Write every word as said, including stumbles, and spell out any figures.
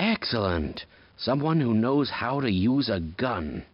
Excellent. Someone who knows how to use a gun.